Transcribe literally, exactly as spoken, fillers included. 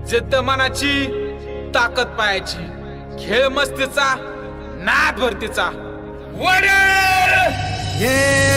जिद्द मनाची, ताकद पायाची, खेळ मस्तीचा, नाद भरतीचा. वडील